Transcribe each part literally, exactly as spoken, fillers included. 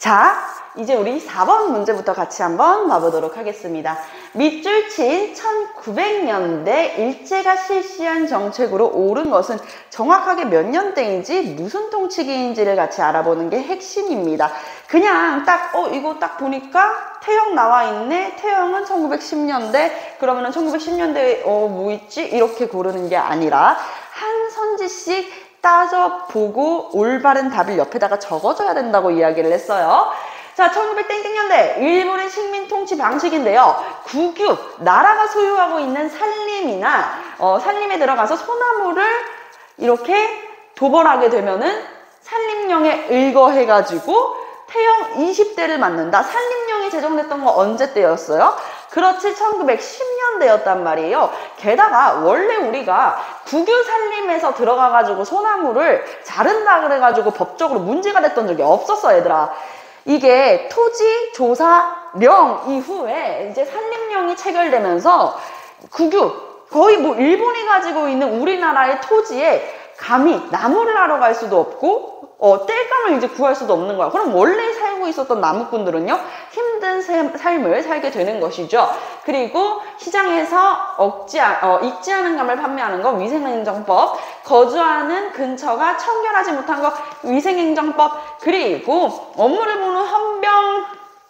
자, 이제 우리 사 번 문제부터 같이 한번 봐보도록 하겠습니다. 밑줄 친 천구백 년대 일제가 실시한 정책으로 옳은 것은 정확하게 몇 년대인지 무슨 통치기인지를 같이 알아보는 게 핵심입니다. 그냥 딱 어 이거 딱 보니까 태영 나와 있네. 태영은 천구백십 년대. 그러면은 천구백십 년대에 어 뭐 있지? 이렇게 고르는 게 아니라 한 선지씩 따져보고 올바른 답을 옆에다가 적어줘야 된다고 이야기를 했어요. 자, 천구백 년대 일본의 식민 통치 방식인데요. 국유, 나라가 소유하고 있는 산림이나 어, 산림에 들어가서 소나무를 이렇게 도벌하게 되면은 산림령에 의거해가지고 태영 이십 대를 맞는다. 산림령이 제정됐던 거 언제 때였어요? 그렇지, 천구백십 년대였단 말이에요. 게다가 원래 우리가 국유 산림에서 들어가가지고 소나무를 자른다 그래가지고 법적으로 문제가 됐던 적이 없었어, 얘들아. 이게 토지조사령 이후에 이제 산림령이 체결되면서 국유, 거의 뭐 일본이 가지고 있는 우리나라의 토지에 감히 나무를 하러 갈 수도 없고 어, 땔감을 이제 구할 수도 없는 거야. 그럼 원래 살고 있었던 나무꾼들은요, 힘든 삶을 살게 되는 것이죠. 그리고 시장에서 억지, 어, 익지 않은 감을 판매하는 거 위생행정법, 거주하는 근처가 청결하지 못한 거 위생행정법, 그리고 업무를 보는 헌병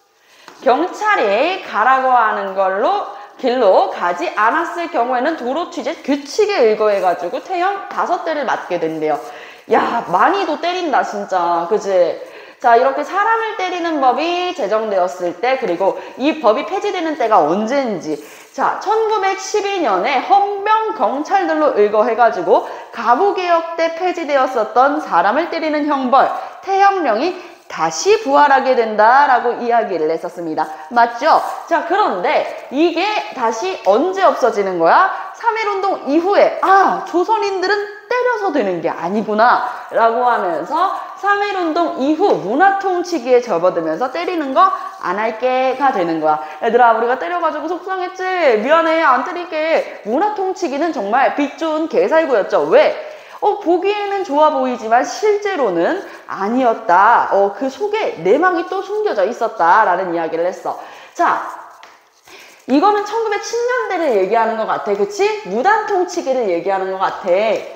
경찰이 가라고 하는 걸로 길로 가지 않았을 경우에는 도로 취재 규칙에 의거해가지고 태형 다섯 대를 맞게 된대요. 야, 많이도 때린다 진짜, 그지? 자, 이렇게 사람을 때리는 법이 제정되었을 때, 그리고 이 법이 폐지되는 때가 언제인지, 자, 천구백십이 년에 헌병 경찰들로 의거해가지고 가부개혁 때 폐지되었었던 사람을 때리는 형벌 태형령이 다시 부활하게 된다라고 이야기를 했었습니다. 맞죠? 자, 그런데 이게 다시 언제 없어지는 거야? 삼일운동 이후에 아, 조선인들은 때려서 되는 게 아니구나 라고 하면서 삼일운동 이후 문화통치기에 접어들면서 때리는 거 안 할게가 되는 거야. 얘들아, 우리가 때려가지고 속상했지? 미안해, 안 때릴게. 문화통치기는 정말 빛 좋은 개살구였죠. 왜? 어, 보기에는 좋아 보이지만 실제로는 아니었다. 어, 그 속에 내막이 또 숨겨져 있었다라는 이야기를 했어. 자, 이거는 천구백십 년대를 얘기하는 것 같아. 그치? 무단통치기를 얘기하는 것 같아.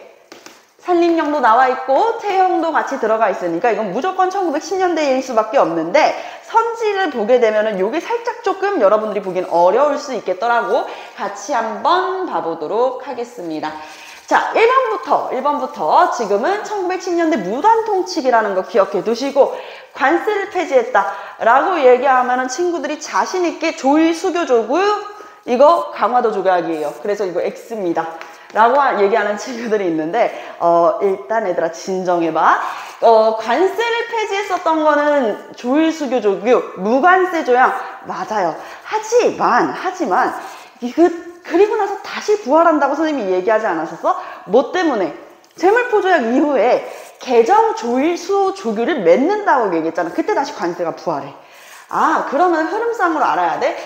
산림령도 나와 있고 태형도 같이 들어가 있으니까 이건 무조건 천구백십 년대일 수밖에 없는데, 선지를 보게 되면은 요게 살짝 조금 여러분들이 보기엔 어려울 수 있겠더라고. 같이 한번 봐보도록 하겠습니다. 자, 일 번부터 일 번부터 지금은 천구백십 년대 무단통치기라는 거 기억해 두시고, 관세를 폐지했다 라고 얘기하면은 친구들이 자신있게 조일수교조구 이거 강화도 조약이에요. 그래서 이거 X입니다 라고 얘기하는 친구들이 있는데, 어, 일단 얘들아 진정해봐. 어, 관세를 폐지했었던 거는 조일수교조규, 무관세 조약 맞아요. 하지만 하지만 이거 그리고 나서 다시 부활한다고 선생님이 얘기하지 않았었어? 뭐 때문에? 재물포조약 이후에 개정 조일수 조규를 맺는다고 얘기했잖아. 그때 다시 관세가 부활해. 아, 그러면 흐름상으로 알아야 돼.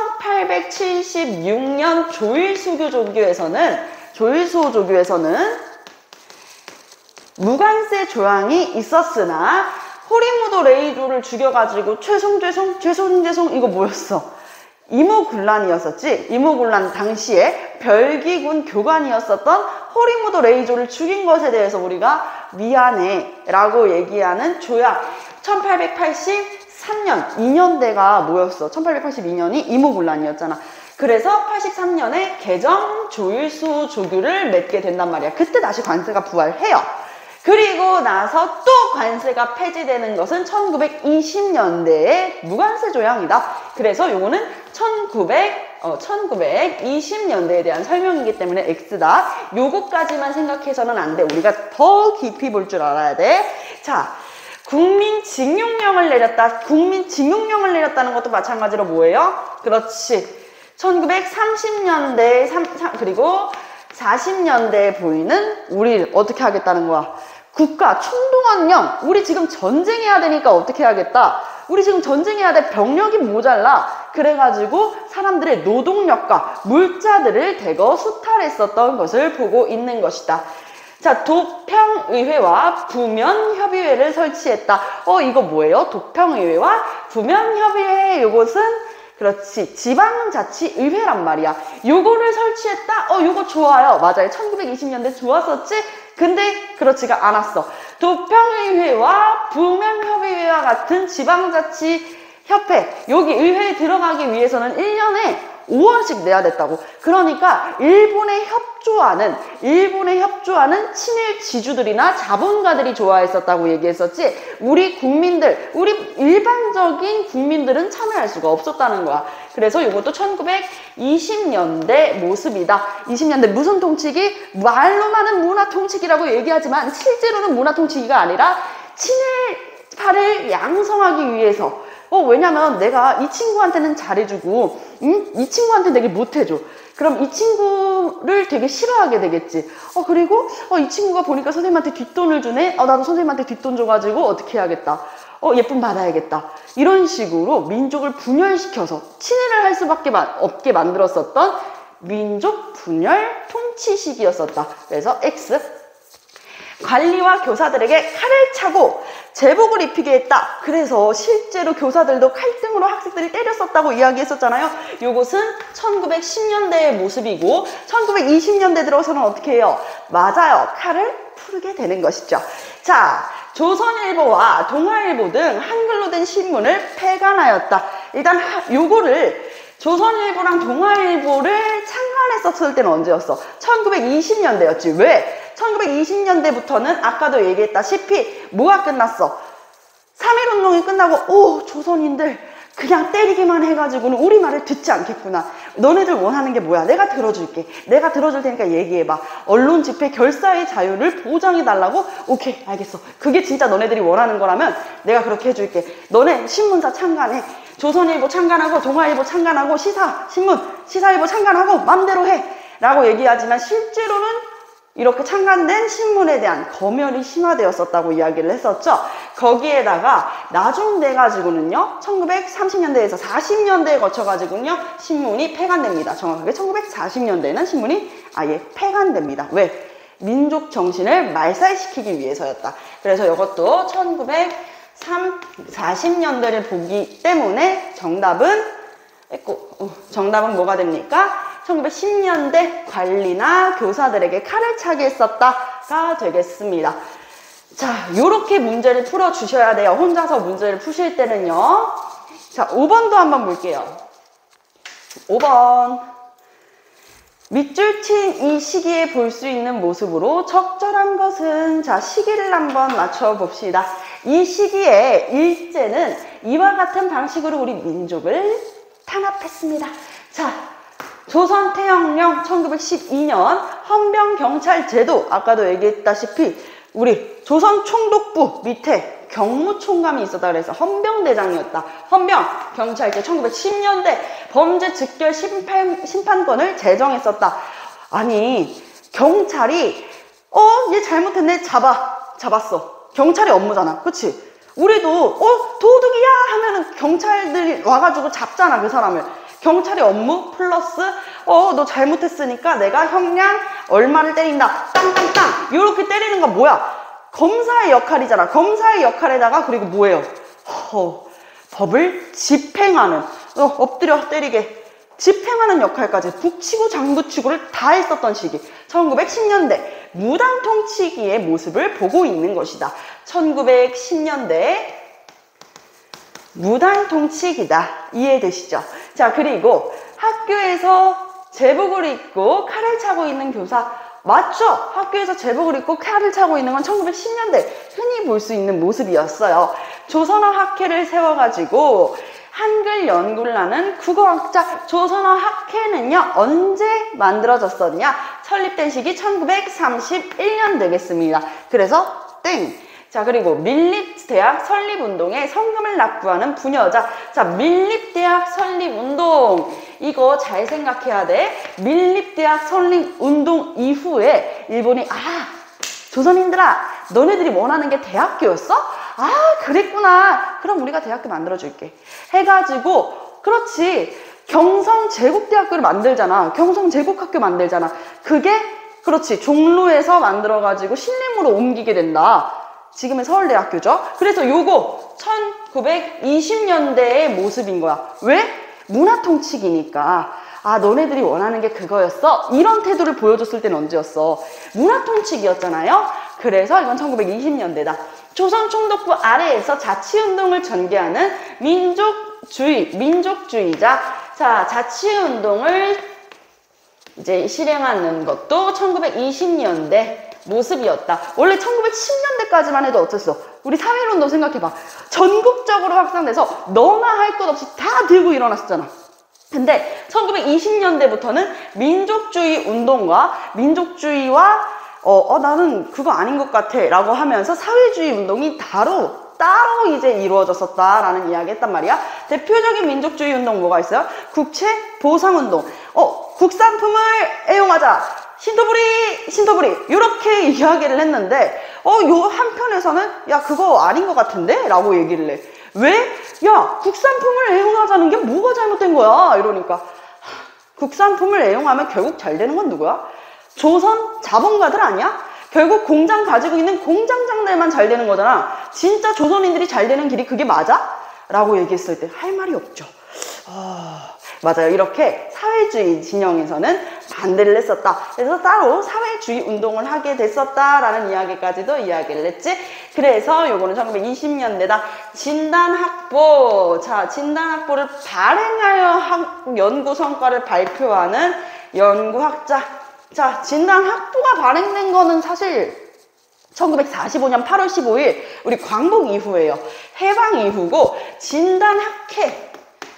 천팔백칠십육 년 조일수교 조규에서는 조일수 조규에서는 무관세 조항이 있었으나 호리무도 레이조를 죽여가지고 최송 죄송 죄송 죄송 이거 뭐였어? 이모군란이었었지. 이모군란 당시에 별기군 교관이었었던 호리무도 레이조를 죽인 것에 대해서 우리가 미안해 라고 얘기하는 조약. 천팔백팔십삼 년 이 년대가 뭐였어? 천팔백팔십이 년이 이모군란이었잖아. 그래서 팔십삼 년에 개정 조일수 조규를 맺게 된단 말이야. 그때 다시 관세가 부활해요. 그리고 나서 또 관세가 폐지되는 것은 천구백이십 년대의 무관세 조약이다. 그래서 요거는 천구백, 어, 천구백이십 년대에 대한 설명이기 때문에 X다. 요거까지만 생각해서는 안 돼. 우리가 더 깊이 볼 줄 알아야 돼. 자, 국민징용령을 내렸다. 국민징용령을 내렸다는 것도 마찬가지로 뭐예요? 그렇지. 천구백삼십 년대, 그리고 사십 년대에 보이는 우리를 어떻게 하겠다는 거야? 국가 총동원령. 우리 지금 전쟁해야 되니까 어떻게 하겠다? 우리 지금 전쟁해야 돼. 병력이 모자라. 그래가지고 사람들의 노동력과 물자들을 대거 수탈했었던 것을 보고 있는 것이다. 자, 도평의회와 부면협의회를 설치했다. 어, 이거 뭐예요? 도평의회와 부면협의회. 요것은 그렇지, 지방자치의회란 말이야. 요거를 설치했다? 어, 요거 좋아요. 맞아요. 천구백이십 년대 좋았었지? 근데 그렇지가 않았어. 도평의회와 부면협의회와 같은 지방자치협회, 여기 의회에 들어가기 위해서는 일 년에 오 원씩 내야 됐다고. 그러니까 일본에 협조하는 일본에 협조하는 친일 지주들이나 자본가들이 좋아했었다고 얘기했었지, 우리 국민들, 우리 일반적인 국민들은 참여할 수가 없었다는 거야. 그래서 이것도 천구백이십 년대 모습이다. 이십 년대 무슨 통치기? 말로만은 문화 통치기라고 얘기하지만 실제로는 문화 통치기가 아니라 친일파를 양성하기 위해서. 어, 왜냐면 내가 이 친구한테는 잘해주고, 응? 이 친구한테 되게 못해줘. 그럼 이 친구를 되게 싫어하게 되겠지. 어, 그리고, 어, 이 친구가 보니까 선생님한테 뒷돈을 주네? 어, 나도 선생님한테 뒷돈 줘가지고 어떻게 해야겠다. 어, 예쁨 받아야겠다. 이런 식으로 민족을 분열시켜서 친일을 할 수밖에 없게 만들었었던 민족 분열 통치 시기였었다. 그래서 X. 관리와 교사들에게 칼을 차고 제복을 입히게 했다. 그래서 실제로 교사들도 칼등으로 학생들을 때렸었다고 이야기했었잖아요. 요것은 천구백십 년대의 모습이고, 천구백이십 년대 들어서는 어떻게 해요? 맞아요. 칼을 풀게 되는 것이죠. 자, 조선일보와 동아일보 등 한글로 된 신문을 폐간하였다. 일단 요거를 조선일보랑 동아일보를 창간했었을 때는 언제였어? 천구백이십 년대였지. 왜? 천구백이십 년대부터는 아까도 얘기했다시피 뭐가 끝났어? 삼일운동이 끝나고, 오, 조선인들 그냥 때리기만 해가지고는 우리 말을 듣지 않겠구나. 너네들 원하는 게 뭐야? 내가 들어줄게. 내가 들어줄 테니까 얘기해봐. 언론 집회 결사의 자유를 보장해달라고? 오케이, 알겠어. 그게 진짜 너네들이 원하는 거라면 내가 그렇게 해줄게. 너네 신문사 창간해. 조선일보 창간하고 동아일보 창간하고 시사, 신문, 시사일보 창간하고 맘대로 해. 라고 얘기하지만 실제로는 이렇게 창간된 신문에 대한 검열이 심화되었었다고 이야기를 했었죠. 거기에다가 나중돼가지고는요, 천구백삼십 년대에서 사십 년대에 거쳐가지고는요, 신문이 폐간됩니다. 정확하게 천구백사십 년대에는 신문이 아예 폐간됩니다. 왜? 민족 정신을 말살시키기 위해서였다. 그래서 이것도 천구백사십 년대를 보기 때문에 정답은, 정답은 뭐가 됩니까? 천구백십 년대 관리나 교사들에게 칼을 차게 했었다가 되겠습니다. 자, 요렇게 문제를 풀어주셔야 돼요. 혼자서 문제를 푸실 때는요. 자, 오 번도 한번 볼게요. 오 번. 밑줄 친 이 시기에 볼 수 있는 모습으로 적절한 것은, 자, 시기를 한번 맞춰봅시다. 이 시기에 일제는 이와 같은 방식으로 우리 민족을 탄압했습니다. 자, 조선태영령 천구백십이 년 헌병경찰제도, 아까도 얘기했다시피 우리 조선총독부 밑에 경무총감이 있었다 그래서 헌병대장이었다. 헌병경찰제 천구백십 년대 범죄 즉결 심판, 심판권을 제정했었다. 아니, 경찰이 어? 얘 잘못했네. 잡아. 잡았어. 경찰의 업무잖아. 그치? 우리도 어? 도둑이야 하면은 경찰들이 와가지고 잡잖아, 그 사람을. 경찰의 업무 플러스 어, 너 잘못했으니까 내가 형량 얼마를 때린다. 땅땅땅. 이렇게 때리는 건 뭐야? 검사의 역할이잖아. 검사의 역할에다가 그리고 뭐예요? 허, 법을 집행하는, 어, 엎드려 때리게 집행하는 역할까지 북치고 장구치고를 다 했었던 시기. 천구백십 년대 무당통치기의 모습을 보고 있는 것이다. 천구백십 년대 무당통치기다. 이해되시죠? 자, 그리고 학교에서 제복을 입고 칼을 차고 있는 교사 맞죠? 학교에서 제복을 입고 칼을 차고 있는 건 천구백십 년대 흔히 볼 수 있는 모습이었어요. 조선어 학회를 세워가지고 한글 연구를 하는 국어학자. 조선어 학회는요, 언제 만들어졌었냐? 설립된 시기 천구백삼십일 년 되겠습니다. 그래서 땡. 자, 그리고 밀립대학 설립운동에 성금을 납부하는 부녀자. 자, 밀립대학 설립운동. 이거 잘 생각해야 돼. 밀립대학 설립운동 이후에 일본이, 아, 조선인들아, 너네들이 원하는 게 대학교였어? 아, 그랬구나. 그럼 우리가 대학교 만들어줄게. 해가지고, 그렇지. 경성제국대학교를 만들잖아. 경성제국학교 만들잖아. 그게 그렇지. 종로에서 만들어가지고 신림으로 옮기게 된다. 지금의 서울대학교죠. 그래서 요거 천구백이십 년대의 모습인 거야. 왜? 문화통치기니까. 아, 너네들이 원하는 게 그거였어? 이런 태도를 보여줬을 때는 언제였어? 문화통치기였잖아요. 그래서 이건 천구백이십 년대다. 조선총독부 아래에서 자치운동을 전개하는 민족주의, 민족주의자. 자, 자치운동을 이제 실행하는 것도 천구백이십 년대 모습이었다. 원래 천구백십 년대까지만 해도 어땠어? 우리 사회운동 생각해봐. 전국적으로 확산돼서 너나 할 것 없이 다 들고 일어났었잖아. 근데 천구백이십 년대부터는 민족주의 운동과 민족주의와 어, 어 나는 그거 아닌 것 같아 라고 하면서 사회주의 운동이 따로 따로 이제 이루어졌었다라는 이야기 했단 말이야. 대표적인 민족주의 운동 뭐가 있어요? 국채 보상운동. 어, 국산품을 애용하자. 신도부리, 신도부리. 이렇게 이야기를 했는데, 어, 요 한편에서는, 야, 그거 아닌 것 같은데? 라고 얘기를 해. 왜? 야, 국산품을 애용하자는 게 뭐가 잘못된 거야? 이러니까. 국산품을 애용하면 결국 잘 되는 건 누구야? 조선 자본가들 아니야? 결국 공장 가지고 있는 공장장들만 잘 되는 거잖아. 진짜 조선인들이 잘 되는 길이 그게 맞아? 라고 얘기했을 때 할 말이 없죠. 아, 맞아요. 이렇게 사회주의 진영에서는 반대를 했었다. 그래서 따로 사회주의 운동을 하게 됐었다라는 이야기까지도 이야기를 했지. 그래서 요거는 천구백이십 년대다. 진단학보. 자, 진단학보를 발행하여 학, 연구 성과를 발표하는 연구학자. 자, 진단학보가 발행된 거는 사실 천구백사십오 년 팔월 십오일 우리 광복 이후예요. 해방 이후고 진단학회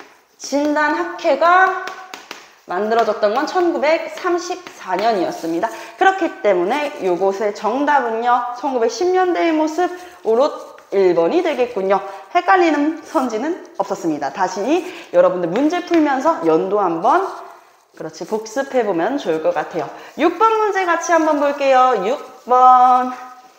진단학회가 만들어졌던 건 천구백삼십사 년이었습니다. 그렇기 때문에 요것의 정답은요. 천구백십 년대의 모습으로 일 번이 되겠군요. 헷갈리는 선지는 없었습니다. 다시 여러분들 문제 풀면서 연도 한번 그렇지 복습해보면 좋을 것 같아요. 육 번 문제 같이 한번 볼게요. 육 번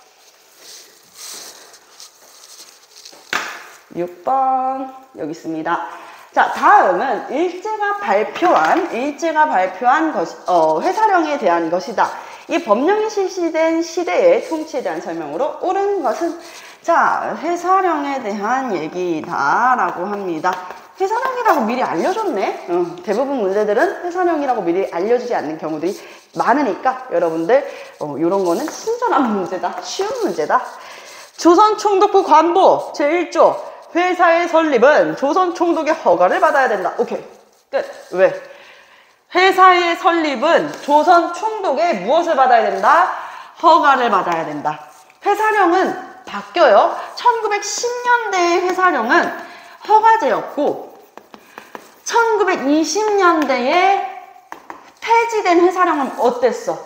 육 번 여기 있습니다. 자, 다음은 일제가 발표한 일제가 발표한 것, 어, 회사령에 대한 것이다. 이 법령이 실시된 시대의 통치에 대한 설명으로 옳은 것은 자, 회사령에 대한 얘기다라고 합니다. 회사령이라고 미리 알려줬네. 어, 대부분 문제들은 회사령이라고 미리 알려주지 않는 경우들이 많으니까 여러분들 어, 이런 거는 친절한 문제다. 쉬운 문제다. 조선총독부 관보 제일 조 회사의 설립은 조선총독의 허가를 받아야 된다. 오케이. 끝. 왜? 회사의 설립은 조선총독의 무엇을 받아야 된다? 허가를 받아야 된다. 회사령은 바뀌어요. 천구백십 년대의 회사령은 허가제였고 천구백이십 년대에 폐지된 회사령은 어땠어?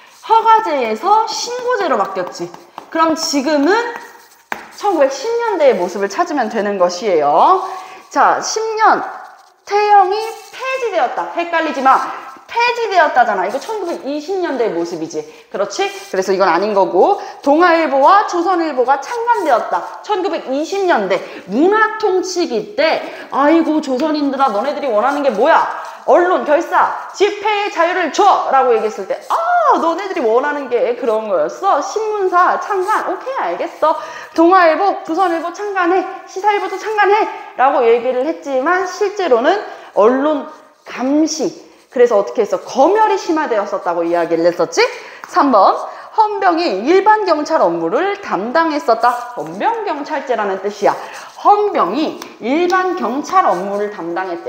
허가제에서 신고제로 바뀌었지. 그럼 지금은 천구백십 년대의 모습을 찾으면 되는 것이에요. 자, 십 년 태형이 폐지되었다. 헷갈리지 마. 폐지되었다잖아. 이거 천구백이십 년대의 모습이지. 그렇지? 그래서 이건 아닌 거고 동아일보와 조선일보가 창간되었다. 천구백이십 년대 문화통치기 때 아이고 조선인들아 너네들이 원하는 게 뭐야? 언론, 결사, 집회의 자유를 줘! 라고 얘기했을 때 아, 너네들이 원하는 게 그런 거였어. 신문사, 창간, 오케이 알겠어. 동아일보, 조선일보 창간해. 시사일보도 창간해. 라고 얘기를 했지만 실제로는 언론 감시. 그래서 어떻게 했어? 검열이 심화되었었다고 이야기를 했었지? 삼 번 헌병이 일반 경찰 업무를 담당했었다. 헌병경찰제라는 뜻이야. 헌병이 일반 경찰 업무를 담당했대.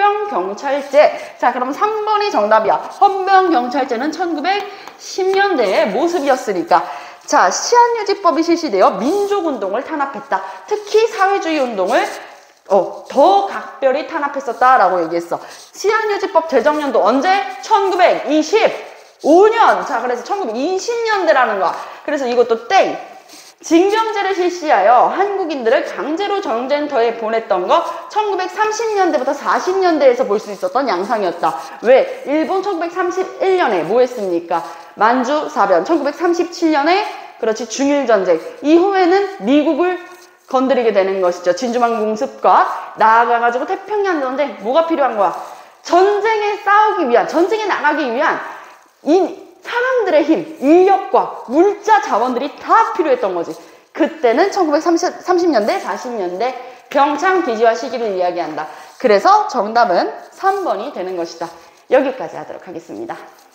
헌병경찰제. 자, 그럼 삼 번이 정답이야. 헌병경찰제는 천구백십 년대의 모습이었으니까. 자, 시한유지법이 실시되어 민족운동을 탄압했다. 특히 사회주의 운동을 어, 더 각별히 탄압했었다라고 얘기했어. 시한유지법 제정년도 언제? 천구백이십오 년. 자, 그래서 천구백이십 년대라는 거야. 그래서 이것도 땡. 징병제를 실시하여 한국인들을 강제로 전쟁터에 보냈던 거 천구백삼십 년대부터 사십 년대에서 볼 수 있었던 양상이었다. 왜? 일본 천구백삼십일 년에 뭐 했습니까? 만주 사변. 천구백삼십칠 년에 그렇지 중일전쟁. 이후에는 미국을 건드리게 되는 것이죠. 진주만 공습과 나아가가지고 태평양 전쟁. 뭐가 필요한 거야? 전쟁에 싸우기 위한, 전쟁에 나가기 위한 이 사람들의 힘, 인력과 물자 자원들이 다 필요했던 거지. 그때는 천구백삼십 년대, 사십 년대 병창 비지화 시기를 이야기한다. 그래서 정답은 삼 번이 되는 것이다. 여기까지 하도록 하겠습니다.